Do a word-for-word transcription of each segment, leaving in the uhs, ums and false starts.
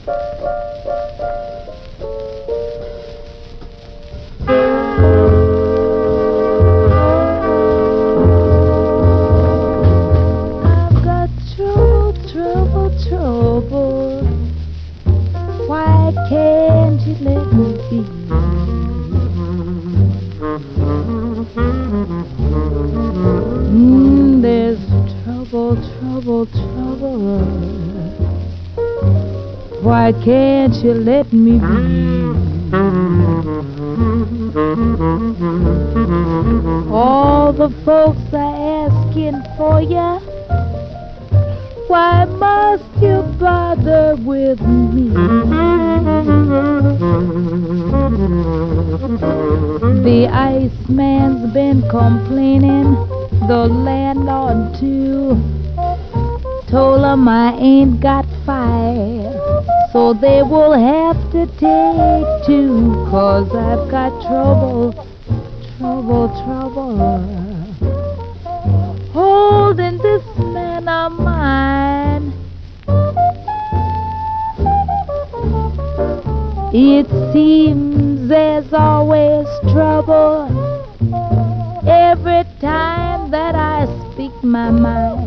Can't you let me be? Mm, there's trouble, trouble, trouble. Why can't you let me be? All the folks are asking for ya. Why must you bother with me? The Iceman's been complaining, the landlord too. Told him I ain't got five, so they will have to take two, 'cause I've got trouble, trouble, trouble holding this man of mine. It seems there's always trouble every time that I speak my mind.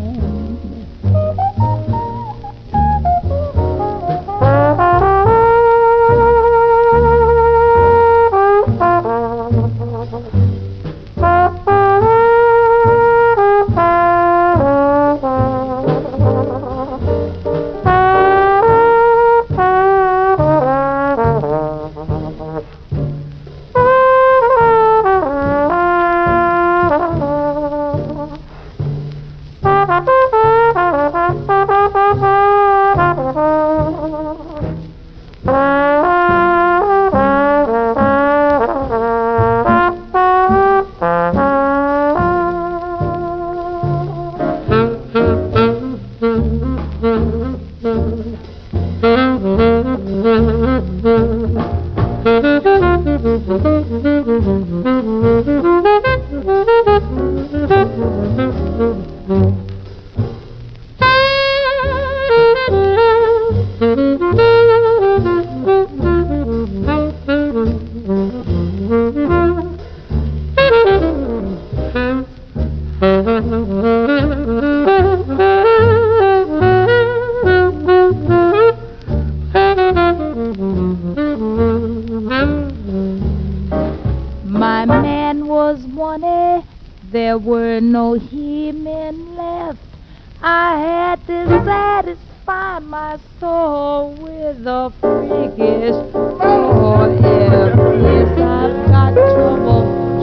My man was wanted, there were no he-men left. I had to satisfy my soul with a freakish oh yeah, yes, I've got trouble,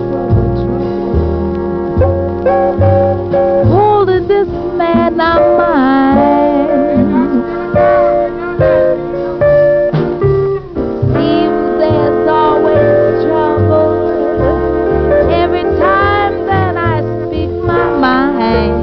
trouble, trouble holding this man of mine. Seems there's always trouble every time that I speak my mind.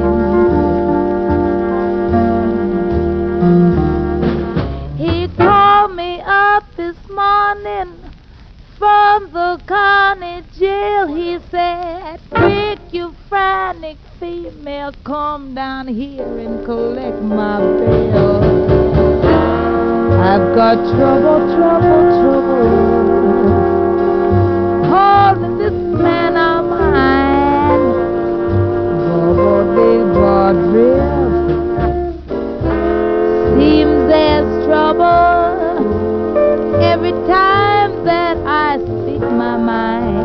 He called me up this morning from the county jail. He said, quick, you frantic female, come down here and collect my bill. I've got trouble, trouble, trouble holding this man of mine. Seems there's trouble every time that I speak my mind.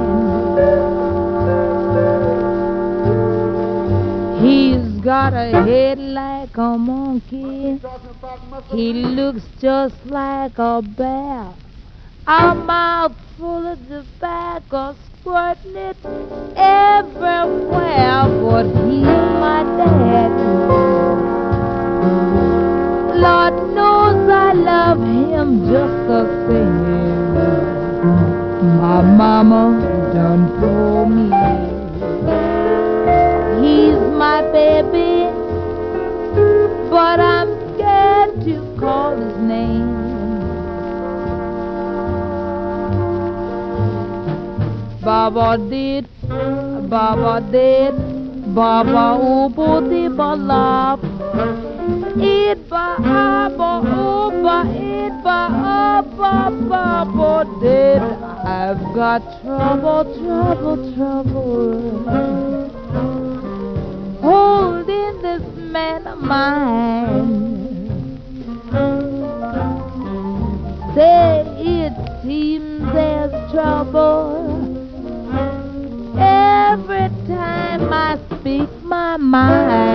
He's got a head like a monkey, he looks just like a bear, a mouth full of tobacco, squirting it everywhere. But he's my daddy, Lord knows I love him just the same. My mama done told me he's my baby, but I'm scared to call his name. Baba did, Baba did, Baba ubo di balap, it ba abo ubo. for it, for up, up, up, oh, did I've got trouble, trouble, trouble holding this man of mine. Say it seems there's trouble every time I speak my mind.